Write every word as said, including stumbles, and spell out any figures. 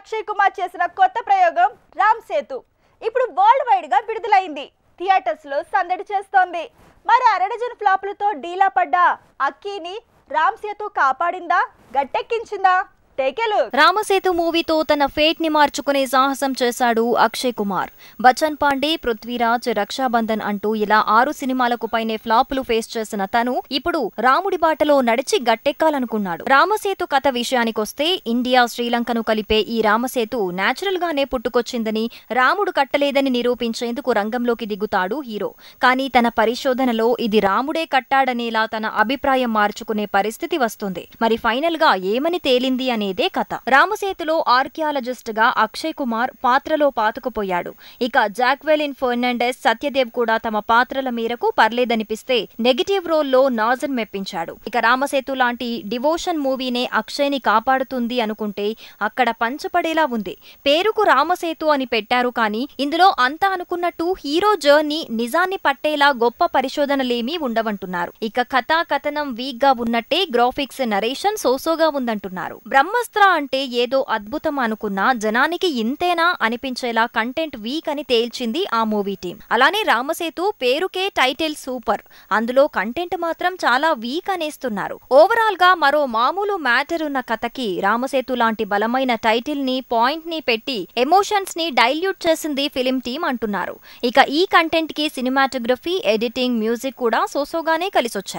అక్షయ్ కుమార్ చేసిన కొత్త ప్రయోగం రామ్ సేతు ఇప్పుడు వరల్డ్ వైడ్ గా విడుదలైంది. థియేటర్స్ లో సందడి చేస్తోంది. మరి అరడజన్ ఫ్లాపులతో డీలా పడ్డ అక్కీని రామ్ సేతు కాపాడిందా, గట్టెక్కించిందా? రామసేతు మూవీతో తన ఫేట్ ని మార్చుకునే సాహసం చేశాడు అక్షయ్ కుమార్. బచ్చన్ పాండే, పృథ్వీరాజ్, రక్షాబంధన్ అంటూ ఇలా ఆరు సినిమాలకు పైనే ఫ్లాపులు ఫేస్ చేసిన తను ఇప్పుడు రాముడి బాటలో నడిచి గట్టెక్కాలనుకున్నాడు. రామసేతు కథ విషయానికొస్తే ఇండియా శ్రీలంకను కలిపే ఈ రామసేతు నేచురల్ గానే పుట్టుకొచ్చిందని, రాముడు కట్టలేదని నిరూపించేందుకు రంగంలోకి దిగుతాడు హీరో. కానీ తన పరిశోధనలో ఇది రాముడే కట్టాడనేలా తన అభిప్రాయం మార్చుకునే పరిస్థితి వస్తుంది. మరి ఫైనల్ గా ఏమని తేలింది అని అనేదే కథ. రామసేతులో ఆర్కియాలజిస్ట్ గా అక్షయ్ కుమార్ పాత్రలో పాతుకుపోయాడు. ఇక జాక్వెలిన్ ఫెర్నాండెస్, సత్యదేవ్ కూడా తమ పాత్రల మేరకు పర్లేదనిపిస్తే నెగటివ్ రోల్లో నాజర్ మెప్పించాడు. ఇక రామసేతు లాంటి డివోషన్ మూవీనే అక్షయ్ ని కాపాడుతుంది అనుకుంటే అక్కడ పంచపడేలా ఉంది. పేరుకు రామసేతు అని పెట్టారు కానీ ఇందులో అంతా అనుకున్నట్టు హీరో జర్నీ నిజాన్ని పట్టేలా గొప్ప పరిశోధనలేమీ ఉండవంటున్నారు. ఇక కథా కథనం వీక్ గా ఉన్నట్టే గ్రాఫిక్స్, నరేషన్ సోసోగా ఉందంటున్నారు. బ్రహ్మాస్త్ర అంటే ఏదో అద్భుతం అనుకున్నా జనానికి ఇంతేనా అనిపించేలా కంటెంట్ వీక్ అని తేల్చింది ఆ మూవీ టీం. అలానే రామసేతు పేరుకే టైటిల్ సూపర్, అందులో కంటెంట్ మాత్రం చాలా వీక్ అనేస్తున్నారు. ఓవరాల్ గా మరో మామూలు మ్యాటర్ ఉన్న కథకి రామసేతు లాంటి బలమైన టైటిల్ ని, పాయింట్ ని పెట్టి ఎమోషన్స్ ని డైల్యూట్ చేసింది ఫిలిం టీం అంటున్నారు. ఇక ఈ కంటెంట్ కి సినిమాటోగ్రఫీ, ఎడిటింగ్, మ్యూజిక్ కూడా సోసోగానే కలిసొచ్చాయి.